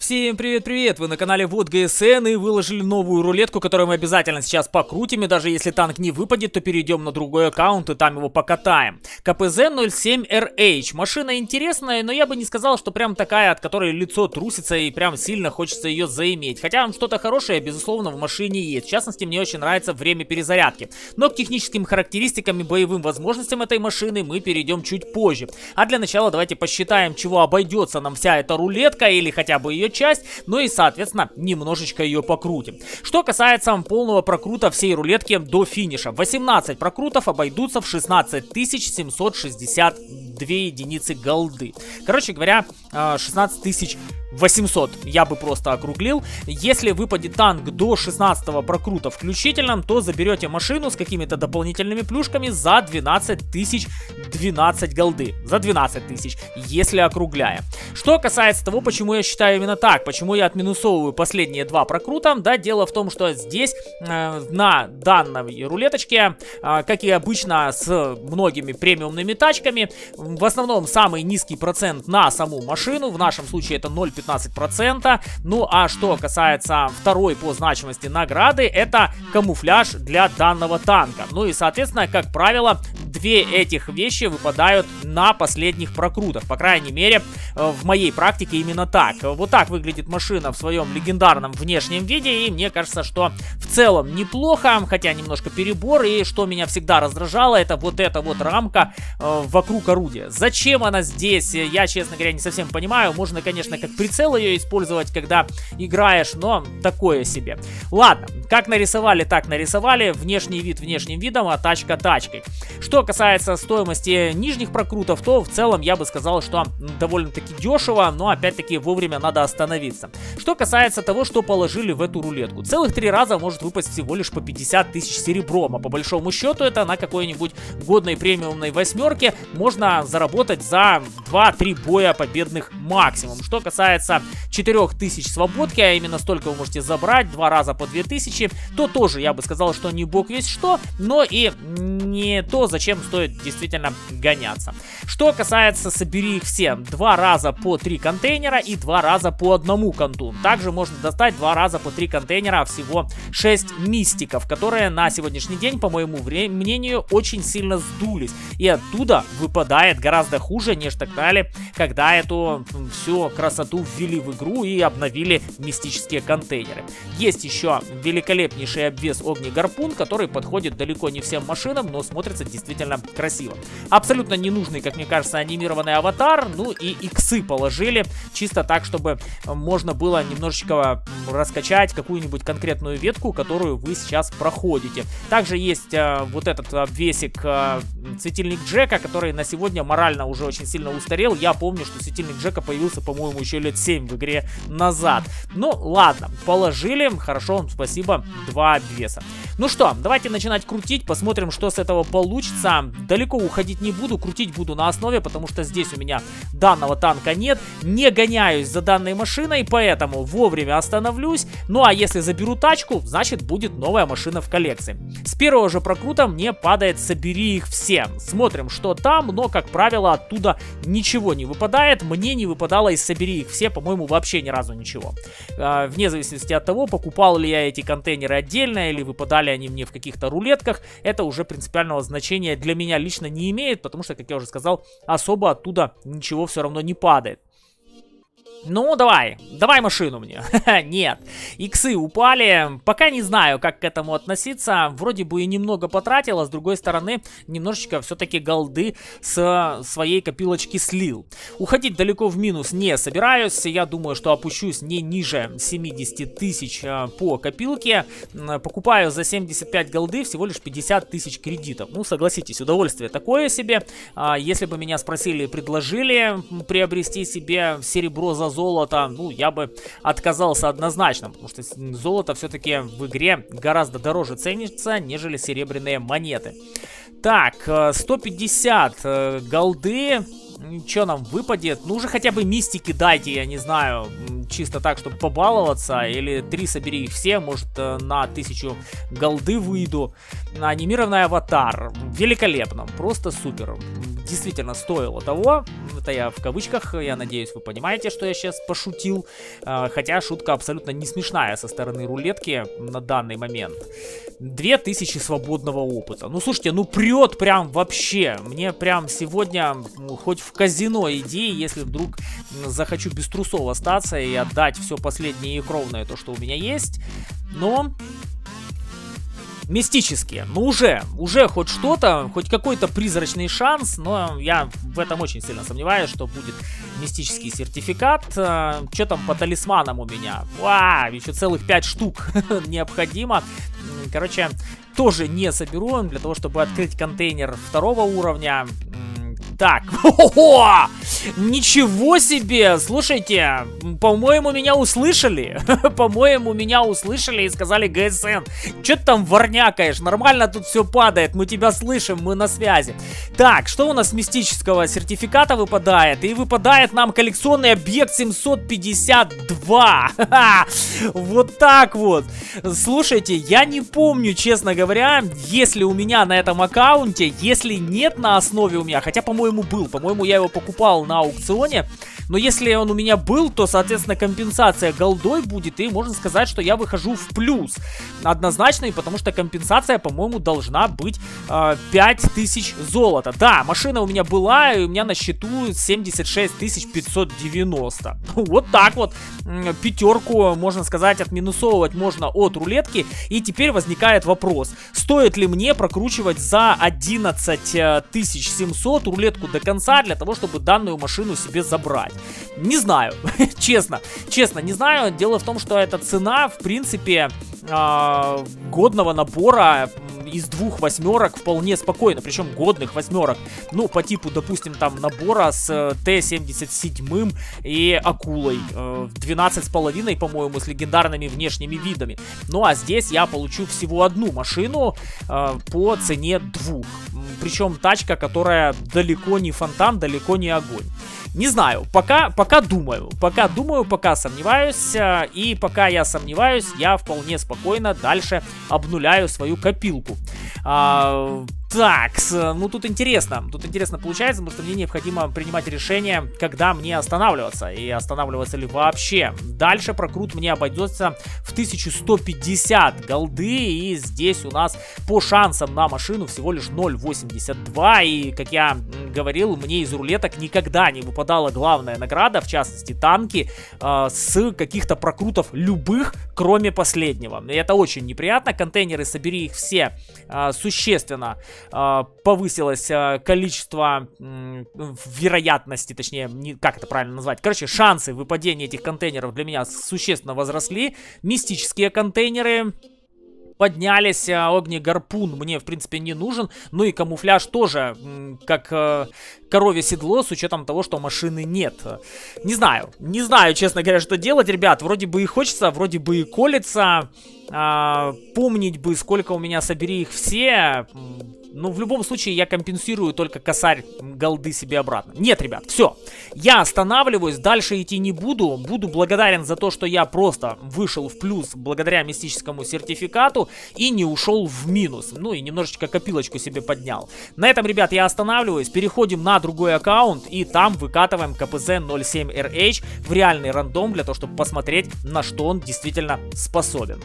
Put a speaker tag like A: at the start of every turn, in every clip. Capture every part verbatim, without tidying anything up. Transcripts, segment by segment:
A: Всем привет-привет! Вы на канале Вот ГСН и выложили новую рулетку, которую мы обязательно сейчас покрутим, и даже если танк не выпадет, то перейдем на другой аккаунт и там его покатаем. ка пэ зэ ноль семь эр эйч. Машина интересная, но я бы не сказал, что прям такая, от которой лицо трусится и прям сильно хочется ее заиметь. Хотя что-то хорошее, безусловно, в машине есть. В частности, мне очень нравится время перезарядки. Но к техническим характеристикам и боевым возможностям этой машины мы перейдем чуть позже. А для начала давайте посчитаем, чего обойдется нам вся эта рулетка или хотя бы ее часть, ну и, соответственно, немножечко ее покрутим. Что касается полного прокрута всей рулетки до финиша. восемнадцать прокрутов обойдутся в шестнадцать тысяч семьсот шестьдесят две единицы голды. Короче говоря, шестнадцать тысяч восемьсот я бы просто округлил. Если выпадет танк до шестнадцатого прокрута включительно, то заберете машину с какими-то дополнительными плюшками за двенадцать тысяч двенадцать голды. За двенадцать тысяч, если округляя. Что касается того, почему я считаю именно так, почему я отминусовываю последние два прокрута, да, дело в том, что здесь э, на данной рулеточке, э, как и обычно с многими премиумными тачками, в основном самый низкий процент на саму машину, в нашем случае это ноль целых пятнадцать сотых процента. Ну а что касается второй по значимости награды, это камуфляж для данного танка. Ну и соответственно, как правило, две этих вещи выпадают на последних прокрутах. По крайней мере, в моей практике именно так. Вот так выглядит машина в своем легендарном внешнем виде. И мне кажется, что в целом неплохо, хотя немножко перебор. И что меня всегда раздражало, это вот эта вот рамка э, вокруг орудия. Зачем она здесь? Я, честно говоря, не совсем понимаю. Можно, конечно, как прицел ее использовать, когда играешь, но такое себе. Ладно, как нарисовали, так нарисовали. Внешний вид внешним видом, а тачка тачкой. Что касается стоимости нижних прокрутов, то в целом я бы сказал, что довольно-таки дешево, но опять-таки вовремя надо остановиться. Что касается того, что положили в эту рулетку. Целых три раза может выпасть всего лишь по пятьдесят тысяч серебром, а по большому счету это на какой-нибудь годной премиумной восьмерке можно заработать за два-три боя победных максимум. Что касается четырёх тысяч свободки, а именно столько вы можете забрать, два раза по две тысячи, то тоже я бы сказал, что не бог весь что, но и не то, зачем стоит действительно гоняться. Что касается собери их все, два раза по три контейнера и два раза по одному конту. Также можно достать два раза по три контейнера, всего шесть мистиков, которые на сегодняшний день, по моему мнению, очень сильно сдулись. И оттуда выпадает гораздо хуже, нежели тогда, когда эту всю красоту ввели в игру и обновили мистические контейнеры. Есть еще великолепнейший обвес огнегарпун, который подходит далеко не всем машинам, но смотрится действительно красиво. Абсолютно ненужный, как мне кажется, анимированный аватар. Ну и иксы положили чисто так, чтобы можно было немножечко раскачать какую-нибудь конкретную ветку, которую вы сейчас проходите. Также есть э, вот этот обвесик э, светильник Джека, который на сегодня морально уже очень сильно устарел. Я помню, что светильник Джека появился, по-моему, еще лет семь в игре назад. Ну ладно, положили. Хорошо, спасибо. Два обвеса. Ну что, давайте начинать крутить, посмотрим, что с этого получится. Далеко уходить не буду, крутить буду на основе, потому что здесь у меня данного танка нет. Не гоняюсь за данной машиной, поэтому вовремя остановлюсь. Ну а если заберу тачку, значит будет новая машина в коллекции. С первого же прокрута мне падает собери их все. Смотрим, что там, но, как правило, оттуда ничего не выпадает. Мне не выпадало из собери их все, по-моему, вообще ни разу ничего. А, вне зависимости от того, покупал ли я эти контейнеры отдельно или выпадали они мне в каких-то рулетках, это уже принципиального значения для меня лично не имеет, потому что, как я уже сказал, особо оттуда ничего все равно не падает. Ну, давай, давай машину мне. Нет, иксы упали. Пока не знаю, как к этому относиться. Вроде бы и немного потратил, а с другой стороны, немножечко все-таки голды с своей копилочки слил. Уходить далеко в минус не собираюсь. Я думаю, что опущусь не ниже семидесяти тысяч по копилке. Покупаю за семьдесят пять голды всего лишь пятьдесят тысяч кредитов. Ну, согласитесь, удовольствие такое себе. Если бы меня спросили и предложили приобрести себе серебро за золото, ну, я бы отказался однозначно, потому что золото все-таки в игре гораздо дороже ценится, нежели серебряные монеты. Так, сто пятьдесят голды. Что нам выпадет? Ну, уже хотя бы мистики дайте, я не знаю, чисто так, чтобы побаловаться. Или три собери их все, может, на тысячу голды выйду. Анимированный аватар. Великолепно, просто супер. действительно стоило того. Это я в кавычках, я надеюсь, вы понимаете, что я сейчас пошутил. Хотя шутка абсолютно не смешная со стороны рулетки на данный момент. две тысячи свободного опыта. Ну, слушайте, ну прет прям вообще. Мне прям сегодня хоть в казино иди, если вдруг захочу без трусов остаться и отдать все последнее и кровное, то, что у меня есть. Но... мистические. Ну уже, уже хоть что-то, хоть какой-то призрачный шанс, но я в этом очень сильно сомневаюсь, что будет мистический сертификат. Что там по талисманам у меня? Вау, еще целых пять штук необходимо. Короче, тоже не соберу для того, чтобы открыть контейнер второго уровня. Так, о-хо-хо! Ничего себе! Слушайте, по-моему, меня услышали. По-моему, меня услышали и сказали: ГСН, что ты там ворнякаешь? Нормально тут все падает, мы тебя слышим, мы на связи. Так, что у нас с мистического сертификата выпадает? И выпадает нам коллекционный объект семьсот пятьдесят два. Вот так вот. Слушайте, я не помню, честно говоря, если у меня на этом аккаунте, если нет на основе у меня, хотя, по-моему, был. По-моему, я его покупал на аукционе. Но если он у меня был, то, соответственно, компенсация голдой будет. И можно сказать, что я выхожу в плюс. Однозначно, и потому что компенсация, по-моему, должна быть э, пять тысяч золота. Да, машина у меня была, и у меня на счету семьдесят шесть тысяч пятьсот девяносто. Вот так вот. Пятерку, можно сказать, отминусовывать можно от рулетки. И теперь возникает вопрос. Стоит ли мне прокручивать за одиннадцать тысяч семьсот рулетку до конца, для того, чтобы данную машину себе забрать? Не знаю, честно, честно, не знаю. Дело в том, что эта цена, в принципе, э, годного набора из двух восьмерок вполне спокойно, причем годных восьмерок, ну, по типу, допустим, там, набора с Т семьдесят семь и акулой, э, двенадцать с половиной, по-моему, с легендарными внешними видами. Ну, а здесь я получу всего одну машину э, по цене двух, причем тачка, которая далеко не фонтан, далеко не огонь. Не знаю, пока, пока думаю, пока думаю, пока сомневаюсь, и пока я сомневаюсь, я вполне спокойно дальше обнуляю свою копилку. А, так, ну тут интересно, тут интересно получается, потому что мне необходимо принимать решение, когда мне останавливаться, и останавливаться ли вообще. Дальше прокрут мне обойдется в тысячу сто пятьдесят голды, и здесь у нас по шансам на машину всего лишь ноль восемьдесят два, и, как я говорил, мне из рулеток никогда не выпадала главная награда, в частности танки, э, с каких-то прокрутов любых, кроме последнего. И это очень неприятно. Контейнеры, собери их все, э, существенно э, повысилось э, количество э, вероятности, точнее, не, как это правильно назвать, короче, шансы выпадения этих контейнеров для меня существенно возросли. Мистические контейнеры поднялись, огний гарпун мне, в принципе, не нужен. Ну и камуфляж тоже, как э, коровье седло, с учетом того, что машины нет. Не знаю, не знаю, честно говоря, что делать, ребят. Вроде бы и хочется, вроде бы и колется. Э, помнить бы, сколько у меня, собери их все. Ну, в любом случае, я компенсирую только косарь голды себе обратно. Нет, ребят, все. Я останавливаюсь, дальше идти не буду. Буду благодарен за то, что я просто вышел в плюс благодаря мистическому сертификату и не ушел в минус. Ну, и немножечко копилочку себе поднял. На этом, ребят, я останавливаюсь. Переходим на другой аккаунт и там выкатываем ка пэ зэ ноль семь эр эйч в реальный рандом для того, чтобы посмотреть, на что он действительно способен.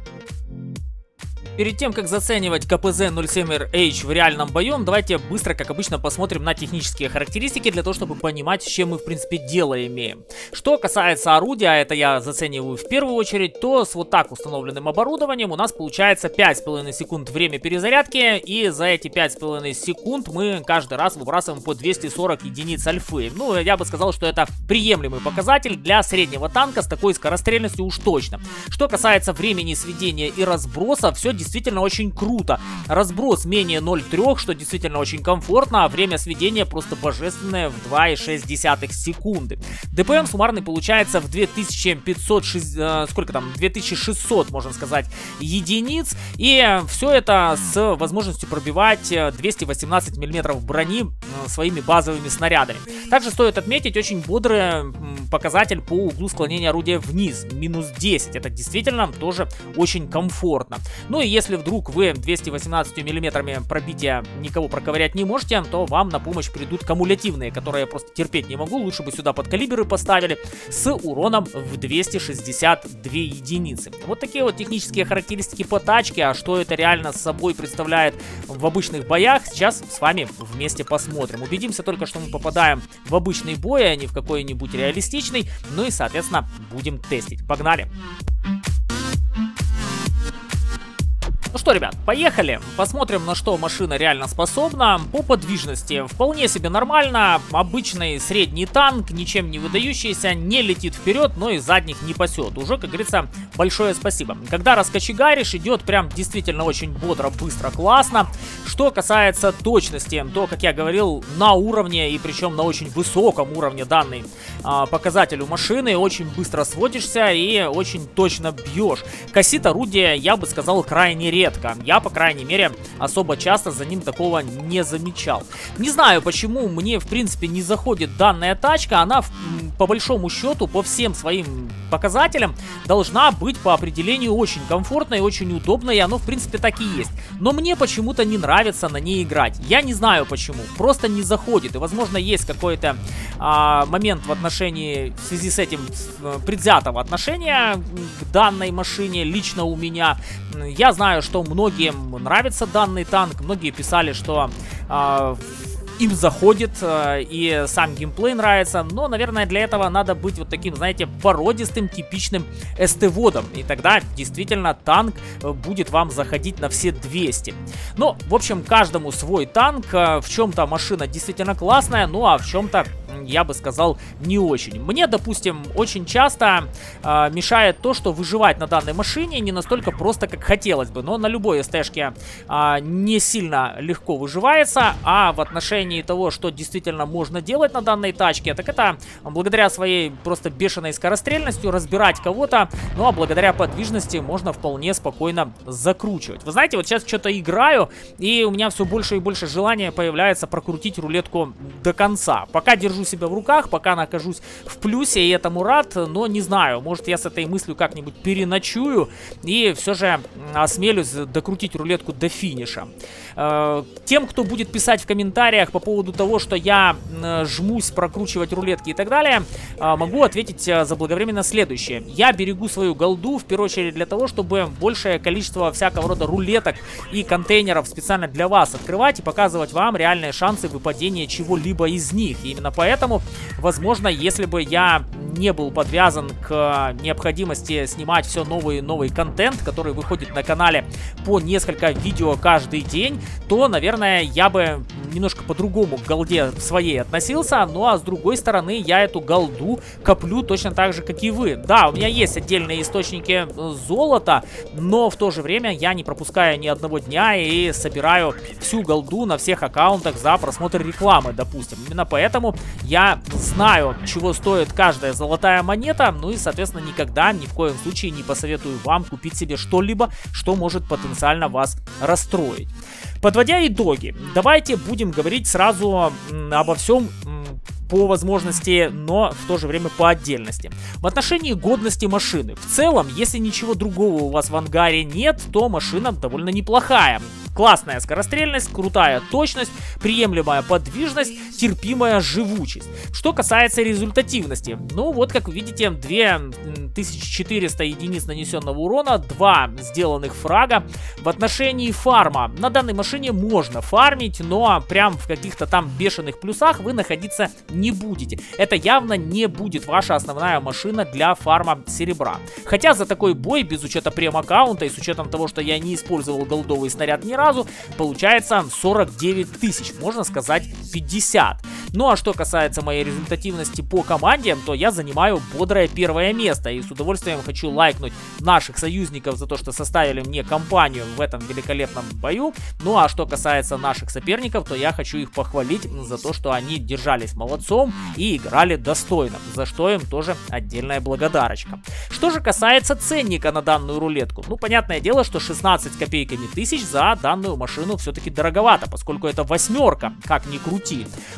A: Перед тем, как заценивать ка пэ зэ ноль семь эр эйч в реальном бою, давайте быстро, как обычно, посмотрим на технические характеристики, для того, чтобы понимать, с чем мы, в принципе, дело имеем. Что касается орудия, это я зацениваю в первую очередь, то с вот так установленным оборудованием у нас получается пять с половиной секунд время перезарядки, и за эти пять с половиной секунд мы каждый раз выбрасываем по двести сорок единиц альфы. Ну, я бы сказал, что это приемлемый показатель для среднего танка с такой скорострельностью уж точно. Что касается времени сведения и разброса, все действительно действительно очень круто. Разброс менее ноль целых три десятых, что действительно очень комфортно, а время сведения просто божественное в два и шесть десятых секунды. дэ пэ эм суммарный получается в две тысячи пятьсот, э, сколько там, две тысячи шестьсот, можно сказать, единиц. И все это с возможностью пробивать двести восемнадцать миллиметров брони своими базовыми снарядами. Также стоит отметить очень бодрый показатель по углу склонения орудия вниз, минус десять. Это действительно тоже очень комфортно. Ну и если вдруг вы двести восемнадцать миллиметрами пробития никого проковырять не можете, то вам на помощь придут кумулятивные, которые я просто терпеть не могу. Лучше бы сюда подкалиберы поставили с уроном в двести шестьдесят две единицы. Вот такие вот технические характеристики по тачке. А что это реально собой представляет в обычных боях, сейчас с вами вместе посмотрим. Убедимся только, что мы попадаем в обычный бой, а не в какой-нибудь реалистичный. Ну и, соответственно, будем тестить. Погнали! Ну что, ребят, поехали. Посмотрим, на что машина реально способна. По подвижности вполне себе нормально. Обычный средний танк, ничем не выдающийся, не летит вперед, но и задних не пасет. Уже, как говорится, большое спасибо. Когда раскочегаришь, идет прям действительно очень бодро, быстро, классно. Что касается точности, то, как я говорил, на уровне, и причем на очень высоком уровне данный а, показатель у машины. Очень быстро сводишься и очень точно бьешь. Косит орудие, я бы сказал, крайне редко. Я, по крайней мере, особо часто за ним такого не замечал. Не знаю, почему мне, в принципе, не заходит данная тачка. Она, по большому счету, по всем своим показателям должна быть по определению очень комфортной, очень удобной. И оно, в принципе, так и есть. Но мне почему-то не нравится на ней играть. Я не знаю почему. Просто не заходит. И, возможно, есть какой-то а, момент в отношении, в связи с этим, предвзятого отношения к данной машине лично у меня. Я знаю, что многим нравится данный танк, многие писали, что э, им заходит э, и сам геймплей нравится, но, наверное, для этого надо быть вот таким, знаете, породистым, типичным СТ-водом, и тогда действительно танк будет вам заходить на все двести. Но, в общем, каждому свой танк, э, в чем-то машина действительно классная, ну а в чем-то, я бы сказал, не очень. Мне, допустим, очень часто э, мешает то, что выживать на данной машине не настолько просто, как хотелось бы. Но на любой СТ-шке э, не сильно легко выживается. А в отношении того, что действительно можно делать на данной тачке, так это благодаря своей просто бешеной скорострельностью разбирать кого-то. Ну а благодаря подвижности можно вполне спокойно закручивать. Вы знаете, вот сейчас что-то играю, и у меня все больше и больше желания появляется прокрутить рулетку до конца. Пока держу себя в руках, пока нахожусь в плюсе, и этому рад, но не знаю, может, я с этой мыслью как-нибудь переночую и все же осмелюсь докрутить рулетку до финиша. Тем, кто будет писать в комментариях по поводу того, что я жмусь прокручивать рулетки и так далее, могу ответить заблаговременно следующее. Я берегу свою голду в первую очередь для того, чтобы большее количество всякого рода рулеток и контейнеров специально для вас открывать и показывать вам реальные шансы выпадения чего-либо из них. И именно поэтому Поэтому, возможно, если бы я не был подвязан к необходимости снимать все новый и новый контент, который выходит на канале по несколько видео каждый день, то, наверное, я бы немножко по-другому к голде своей относился. Ну а с другой стороны, я эту голду коплю точно так же, как и вы. Да, у меня есть отдельные источники золота, но в то же время я не пропускаю ни одного дня и собираю всю голду на всех аккаунтах за просмотр рекламы, допустим. Именно поэтому я знаю, чего стоит каждая золотая монета, ну и, соответственно, никогда, ни в коем случае не посоветую вам купить себе что-либо, что может потенциально вас расстроить. Подводя итоги, давайте будем говорить сразу обо всем по возможности, но в то же время по отдельности. В отношении годности машины. В целом, если ничего другого у вас в ангаре нет, то машина довольно неплохая. Классная скорострельность, крутая точность, приемлемая подвижность, терпимая живучесть. Что касается результативности, ну вот как вы видите, две тысячи четыреста единиц нанесенного урона, два сделанных фрага. В отношении фарма, на данной машине можно фармить, но прям в каких-то там бешеных плюсах вы находиться не будете. Это явно не будет ваша основная машина для фарма серебра. Хотя за такой бой, без учета прем-аккаунта и с учетом того, что я не использовал голдовый снаряд ни разу, получается сорок девять тысяч, можно сказать пятьдесят. Ну а что касается моей результативности по команде, то я занимаю бодрое первое место. И с удовольствием хочу лайкнуть наших союзников за то, что составили мне компанию в этом великолепном бою. Ну а что касается наших соперников, то я хочу их похвалить за то, что они держались молодцом и играли достойно, за что им тоже отдельная благодарочка. Что же касается ценника на данную рулетку, ну понятное дело, что шестнадцать копейками тысяч за данную машину все-таки дороговато, поскольку это восьмерка, как ни крути.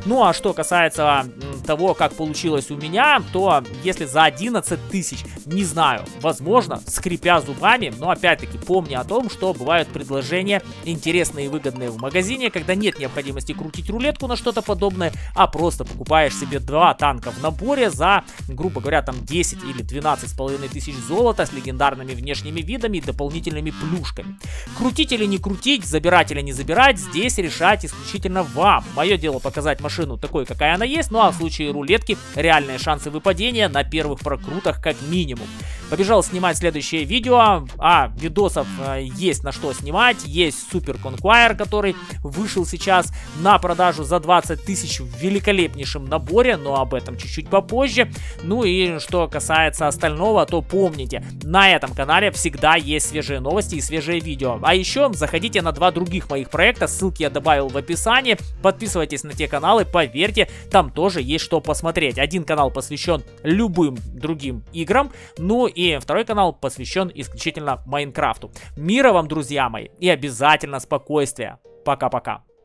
A: Ну а что касается того, как получилось у меня, то если за одиннадцать тысяч, не знаю, возможно, скрипя зубами, но опять-таки помни о том, что бывают предложения интересные и выгодные в магазине, когда нет необходимости крутить рулетку на что-то подобное, а просто покупаешь себе два танка в наборе за, грубо говоря, там десять или двенадцать с половиной тысяч золота с легендарными внешними видами и дополнительными плюшками. Крутить или не крутить, забирать или не забирать, здесь решать исключительно вам. Мое дело показать машину такой, какая она есть, ну а в случае рулетки реальные шансы выпадения на первых прокрутах как минимум. Побежал снимать следующее видео, а видосов э, есть на что снимать, есть Super Conquer, который вышел сейчас на продажу за двадцать тысяч в великолепнейшем наборе, но об этом чуть-чуть попозже. Ну и что касается остального, то помните, на этом канале всегда есть свежие новости и свежие видео. А еще заходите на два других моих проекта, ссылки я добавил в описании, подписывайтесь на те каналы, поверьте, там тоже есть что посмотреть. Один канал посвящен любым другим играм, ну и второй канал посвящен исключительно Майнкрафту. Мира вам, друзья мои, и обязательно спокойствия. Пока-пока.